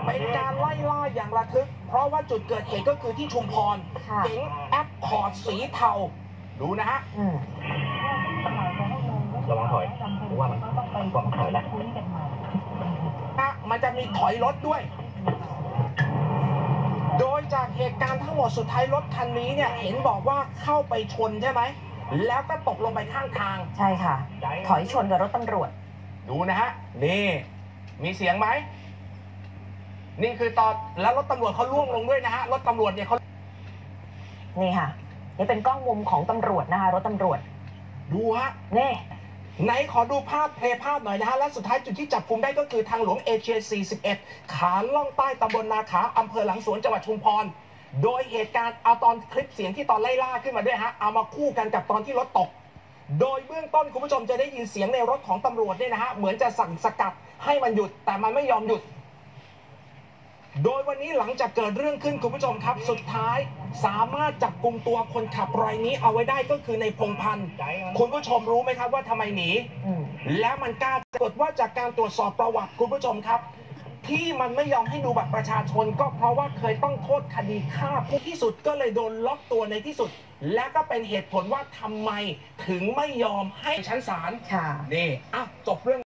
เป็นการไล่ล่าอย่างระทึกเพราะว่าจุดเกิดเหตุก็คือที่ชุมพรเก๋งแอปคอร์ดสีเทาดูนะฮะระวังถอยหรือว่ามันถอยแล้วมันจะมีถอยรถด้วยโดยจากเหตุการณ์ทั้งหมดสุดท้ายรถคันนี้เนี่ยเห็นบอกว่าเข้าไปชนใช่ไหมแล้วก็ตกลงไปข้างทางใช่ค่ะถอยชนกับรถตำรวจดูนะฮะนี่มีเสียงไหมนี่คือตอนแล้วรถตำรวจเขาล่วงลงด้วยนะฮะรถตำรวจเนี่ยเขานี่ค่ะนี่เป็นกล้องมุมของตำรวจนะคะรถตำรวจดูฮะนี่ไหนขอดูภาพเพลย์ภาพหน่อยนะฮะและสุดท้ายจุดที่จับกุมได้ก็คือทางหลวงเอเชีย 41 ขาล่องใต้ตำบลนาขาอำเภอหลังสวนจังหวัดชุมพรโดยเหตุการณ์เอาตอนคลิปเสียงที่ตอนไล่ล่าขึ้นมาด้วยฮะเอามาคู่กันกับตอนที่รถตกโดยเบื้องต้นคุณผู้ชมจะได้ยินเสียงในรถของตำรวจเนี่ยนะฮะเหมือนจะสั่งสกัดให้มันหยุดแต่มันไม่ยอมหยุดโดยวันนี้หลังจากเกิดเรื่องขึ้นคุณผู้ชมครับสุดท้ายสามารถจับกุมตัวคนขับรายนี้เอาไว้ได้ก็คือในพงพันธ์คุณผู้ชมรู้ไหมครับว่าทำไมหนีแล้วมันกล้าปรากฏว่าจากการตรวจสอบประวัติคุณผู้ชมครับที่มันไม่ยอมให้ดูบัตรประชาชนก็เพราะว่าเคยต้องโทษคดีฆ่าผู้ที่สุดก็เลยโดนล็อกตัวในที่สุดและก็เป็นเหตุผลว่าทำไมถึงไม่ยอมให้ชั้นศาลนี่จบเรื่อง